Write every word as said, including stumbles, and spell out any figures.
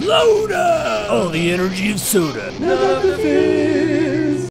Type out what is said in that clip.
Floda! All the energy of soda. Not the fizz.